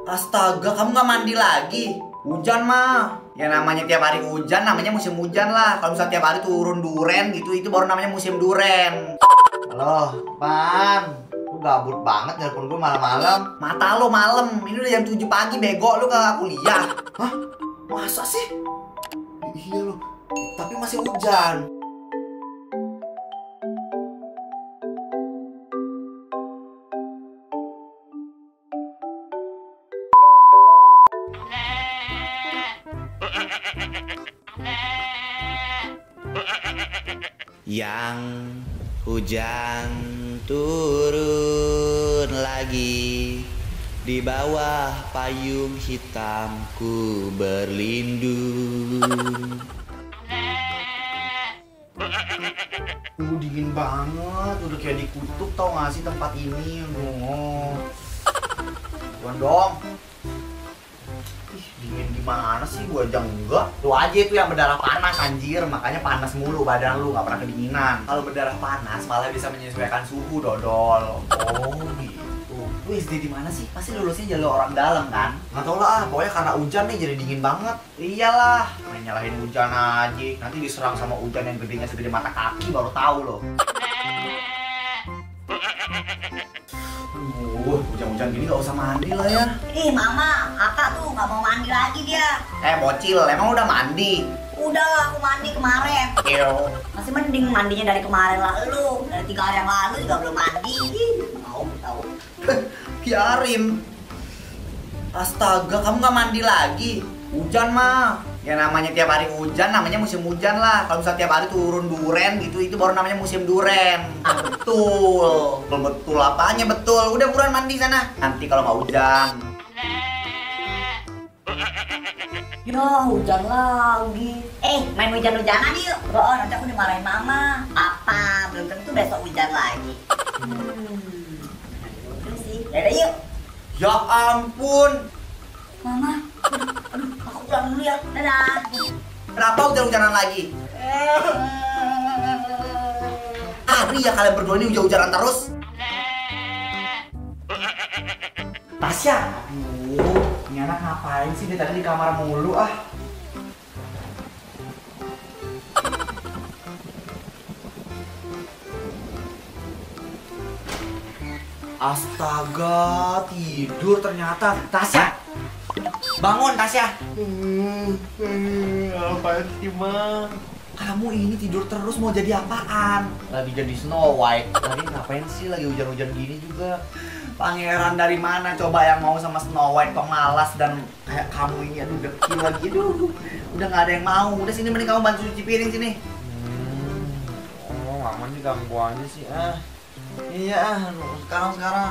Astaga, kamu nggak mandi lagi? Hujan mah. Ya namanya tiap hari hujan, namanya musim hujan lah. Kalau misalnya tiap hari turun duren gitu, itu baru namanya musim duren. Halo, Pan. Lu gabut banget nelpon gue malam-malam. Mata lo malam. Ini udah jam 7 pagi, bego. Lu gak kuliah. Hah? Masa sih? Iya lo. Tapi masih hujan. Yang hujan turun lagi, di bawah payung hitamku berlindung. Dingin banget, udah kayak di kutub tau gak sih tempat ini. Tuan dong. Dingin gimana sih, gua aja enggak. Lu aja itu yang berdarah panas anjir, makanya panas mulu badan lu, gak pernah kedinginan. Kalau berdarah panas malah bisa menyesuaikan suhu, dodol. Oh gitu. Lu SD di mana sih? Pasti lulusnya jalur orang dalam kan? Nggak tau lah, pokoknya karena hujan nih jadi dingin banget. Iyalah, main nyalahin hujan aja. Nanti diserang sama hujan yang gedenya segede mata kaki baru tahu loh. Hujan-hujan gini gak usah mandi lah ya. Ih mama, kakak tuh gak mau mandi lagi dia. Bocil, emang udah mandi? Udah lah, aku mandi kemarin. Ew. Masih mending mandinya dari kemarin lah lu. Dari 3 hari yang lalu juga belum mandi. Mau tahu. Biarin. Astaga, kamu gak mandi lagi? Hujan mah. Ya namanya tiap hari hujan, namanya musim hujan lah. Kalau misalnya tiap hari turun duren gitu, itu baru namanya musim duren. Betul. Betul apanya betul. Udah buruan mandi sana. Nanti kalau nggak hujan. Ya hujan lagi. Main hujan-hujanan yuk. Oh, nanti aku dimarahin mama. Apa? Belum tentu besok hujan lagi. Udah sih. Dadah yuk. Ya ampun. Mama, aduh, aku pulang dulu ya. Dadah. Kenapa hujan-hujanan lagi? Hari ya kalian berdua ini hujan-hujanan terus. Tasya. Aduh, ini anak ngapain sih? Dia tadi di kamar mulu ah. Astaga, tidur ternyata. Tasya, bangun Tasya. Apaan sih, Mang? Kamu ini tidur terus mau jadi apaan? Lagi jadi Snow White. Lagi ngapain sih lagi hujan-hujan gini juga? Pangeran dari mana coba yang mau sama Snow White, pemalas dan kayak kamu ini. Aduh, dekil lagi. Aduh. Udah nggak ada yang mau. Udah sini mending kamu bantu cuci piring sini. Oh, Mama nih ganggu aja sih. Iya, sekarang.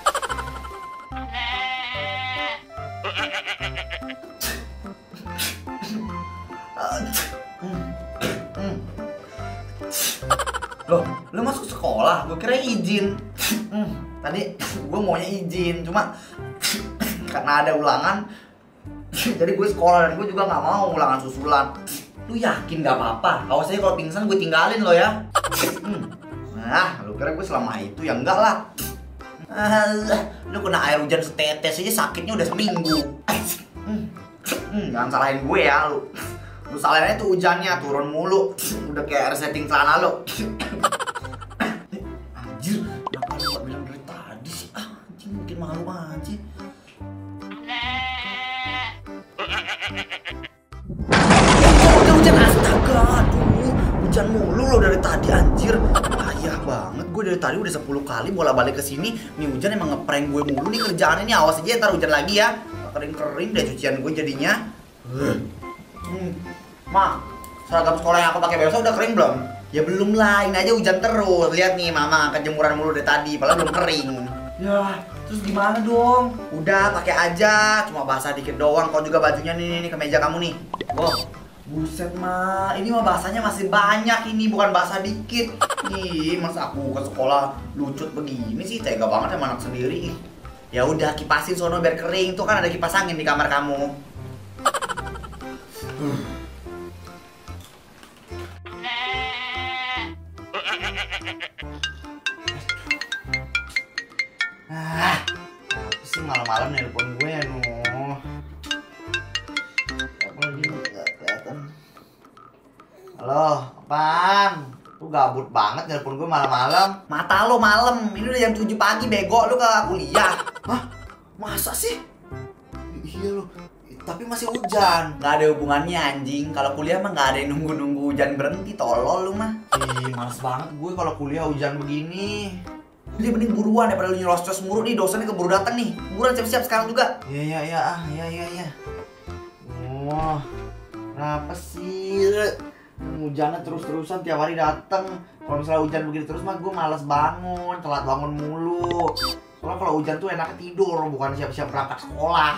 Loh, lu masuk sekolah? Gue kira izin. Tadi gue maunya izin, cuma karena ada ulangan, jadi gue sekolah dan gue juga nggak mau ulangan susulan. Lu yakin gak apa-apa? Awas aja kalau pingsan gue tinggalin lo ya. Nah, lu kira gue selama itu? Ya enggak lah. Lu kena air hujan setetes aja sakitnya udah seminggu. Jangan salahin gue ya lu. Lu salahinnya tuh hujannya turun mulu. Udah kayak resetting celana lu. Anjir, kenapa lu gak bilang dari tadi sih? Anjing bikin malu aja. Hujan, astaga, aduh. Hujan mulu lo dari tadi anjir. Payah banget, gue dari tadi udah 10 kali bolak-balik ke sini. Nih hujan emang ngeprank gue mulu nih kerjaan ini. Awas aja ntar hujan lagi ya. Kering-kering deh cucian gue jadinya. Ma, seragam sekolah yang aku pakai besok udah kering belum? Ya belum lah, ini aja hujan terus. Lihat nih mama, kejemuran mulu dari tadi, padahal belum kering. Ya, terus gimana dong? Udah pakai aja, cuma basah dikit doang. Kau juga bajunya nih kemeja kamu nih. Wow, buset ma, ini mah basahnya masih banyak ini, bukan basah dikit. Ih, masa aku ke sekolah lucut begini sih, tega banget sama anak sendiri. Ya udah kipasin sono biar kering, tuh kan ada kipas angin di kamar kamu. Apa sih malam malam-malam nelpon gue Nuh. Apa lagi nggak kelihatan. Halo, apaan? Lu gabut banget nelpon gue malam-malam. Mata lo malam, ini udah jam 7 pagi bego, lu ke kuliah. Hah? Masa sih? Iya lu, tapi masih hujan. Nggak ada hubungannya anjing, kalau kuliah mah nggak ada yang nunggu-nunggu hujan berhenti, tolol lu mah. Ih, males banget gue kalau kuliah hujan begini. Udah mending buruan daripada lu nyerocos mulu nih, dosennya keburu datang nih. Buruan siap-siap sekarang juga. Iya. Oh, kenapa sih? Hujannya terus-terusan tiap hari dateng. Kalau misalnya hujan begini terus mah gue malas bangun, telat bangun mulu. Soalnya kalau hujan tuh enaknya tidur, bukan siap-siap berangkat sekolah.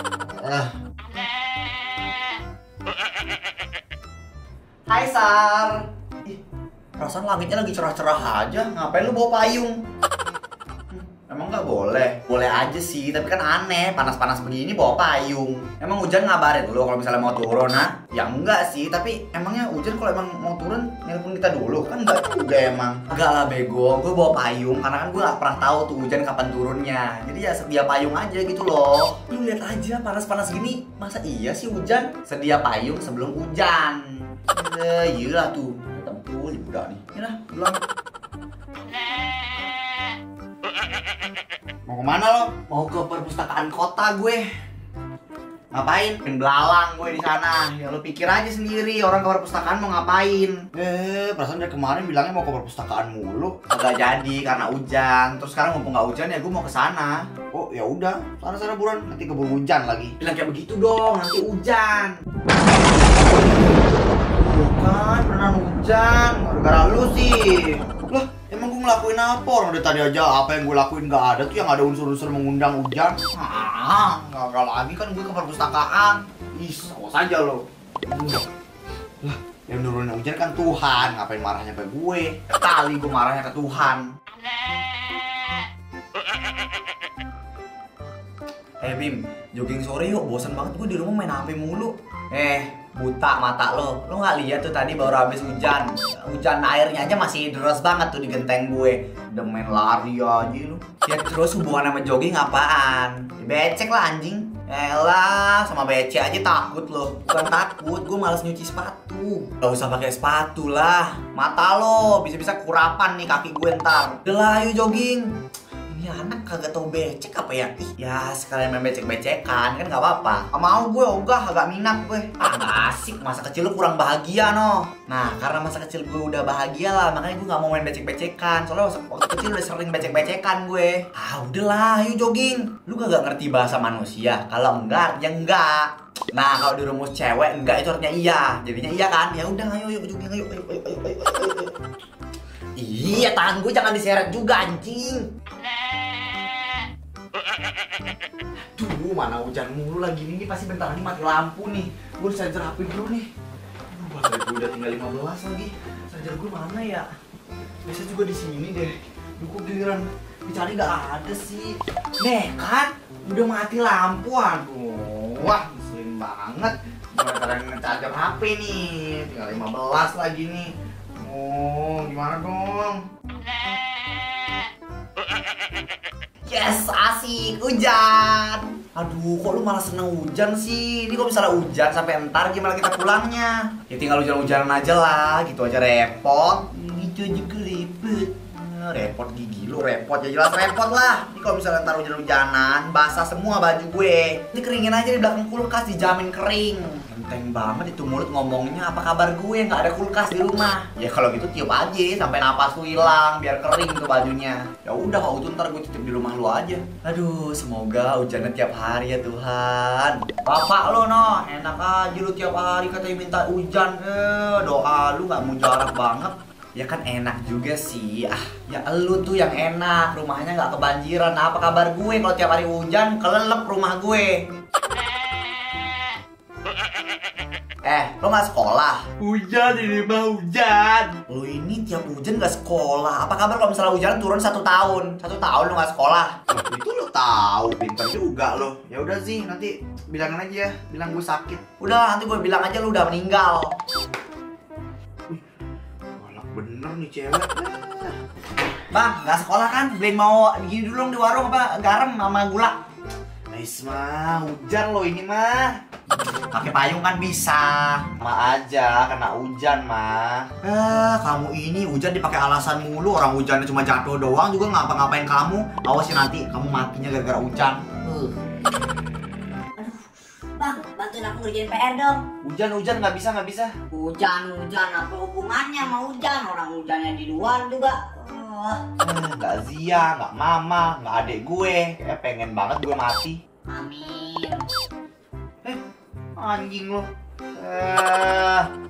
Hai Sar. Ih, perasaan langitnya lagi cerah-cerah aja. Ngapain lu bawa payung? Emang nggak boleh? Boleh aja sih, tapi kan aneh. Panas-panas begini bawa payung. Emang hujan ngabarin dulu kalau misalnya mau turun, nah? Ya enggak sih, tapi emangnya hujan kalau emang mau turun nelpon kita dulu? Kan enggak juga emang. Enggak lah bego, gue bawa payung karena kan gue nggak pernah tahu tuh hujan kapan turunnya. Jadi ya sedia payung aja gitu loh. Lu lihat aja panas-panas gini, masa iya sih hujan? Sedia payung sebelum hujan. Iya tuh, tempul di budak nih. Ini lah, pulang. Mau kemana lo? Mau ke perpustakaan kota gue. Ngapain? Pengen belalang gue di sana. Ya lo pikir aja sendiri orang ke perpustakaan mau ngapain? Perasaan dari kemarin bilangnya mau ke perpustakaan mulu. Agak jadi karena hujan. Terus sekarang mumpung nggak hujan ya gue mau ke sana. Oh ya udah, sana buruan, nanti keburu hujan lagi. Bilang kayak begitu dong, nanti hujan. Bukan, pernah hujan. Gara-gara lu sih. Lah, emang gue ngelakuin apa? Orang dari tadi aja apa yang gue lakuin nggak ada tuh, yang ada unsur-unsur mengundang hujan. Nggak lagi kan gue ke perpustakaan. Ih, awas aja lo. Lah, yang nurunin hujan kan Tuhan, ngapain marahnya ke gue? Kali gue marahnya ke Tuhan. Bim, jogging sore yuk, bosan banget gue di rumah main HP mulu. Buta mata lo nggak lihat tuh tadi baru habis hujan. Hujan airnya aja masih deras banget tuh di genteng gue. Udah main lari aja lu. Ya terus hubungan sama jogging apaan? Becek lah anjing. Elah, sama becek aja takut lo. Bukan takut, gue males nyuci sepatu. Gak usah pakai sepatu lah. Mata lo bisa-bisa kurapan nih kaki gue ntar. Udah lah, ayo jogging. Ini anak kagak tau becek apa ya? Ih, ya sekalian main becek-becekan kan gak apa-apa. Gak mau gue, ogah, agak minat gue. Gak asik, masa kecil lu kurang bahagia no. Nah, karena masa kecil gue udah bahagia lah, makanya gue gak mau main becek-becekan. Soalnya waktu kecil udah sering becek-becekan gue. Udahlah, ayo jogging. Lu kagak ngerti bahasa manusia? Kalau enggak, ya enggak. Nah, kalau di rumus cewek enggak itu artinya iya. Jadinya iya kan? Ya udah, ayo jogging, ayo. Iya, tangan gue jangan diseret juga anjing. Tuh, mana hujan mulu lagi ini pasti bentar lagi mati lampu nih. Gue harus charger HP dulu nih. Baterai gue udah tinggal 15 lagi. Charger gue mana ya? Biasa juga di sini deh. Duh, giliran dicari gak ada sih. Nih kan, udah mati lampu. Aduh, wah ngeselin banget. Gimana caranya nge-charger HP nih? Tinggal 15 lagi nih. Oh, gimana dong? Yes, asik, hujan. Aduh, kok lu malah seneng hujan sih? Ini kok misalnya hujan sampai entar gimana kita pulangnya? Ya tinggal hujan-hujanan aja lah, gitu aja repot. Gitu juga ribet. Repot gigi lu, repot ya jelas repot lah. Ini kalau misalnya entar hujan-hujanan, basah semua baju gue. Ini keringin aja di belakang kulkas, dijamin kering. Enteng banget itu mulut ngomongnya, apa kabar gue nggak ada kulkas di rumah. Ya kalau gitu tiup aja sampai napas lu hilang biar kering tuh bajunya. Ya udah kalau gitu ntar gue titip di rumah lu aja. Aduh, semoga hujannya tiap hari ya Tuhan. Bapak lo no, enak aja lu tiap hari katanya minta hujan. Doa lu nggak mujarab banget. Ya kan enak juga sih. Ya elu tuh yang enak, rumahnya nggak kebanjiran. Nah, apa kabar gue kalau tiap hari hujan kelelep rumah gue? Lo gak sekolah? Hujan ini mah hujan. Lo ini tiap hujan gak sekolah. Apa kabar kalau misalnya hujan turun 1 tahun? 1 tahun lo gak sekolah? Itu lo tahu, pintar juga lo. Ya udah sih, nanti bilangin aja, bilang gue sakit. Udah, nanti gue bilang aja lo udah meninggal. Galak bener nih cewek. Bang, gak sekolah kan? Beliin mau begini dulu dong di warung apa? Garam sama gula. Ais mah, hujan loh ini mah. Pakai payung kan bisa. Sama aja, kena hujan mah. Kamu ini hujan dipakai alasan mulu. Orang hujannya cuma jatuh doang juga ngapa-ngapain kamu. Awas ya nanti kamu matinya gara-gara hujan. Aduh, Bang, bantuin aku ngerjain PR dong. Hujan nggak bisa. Hujan apa hubungannya sama hujan? Orang hujannya di luar juga. Nggak Zia, nggak Mama, nggak adek gue. Kayak pengen banget gue mati. Amin. Anjing lo.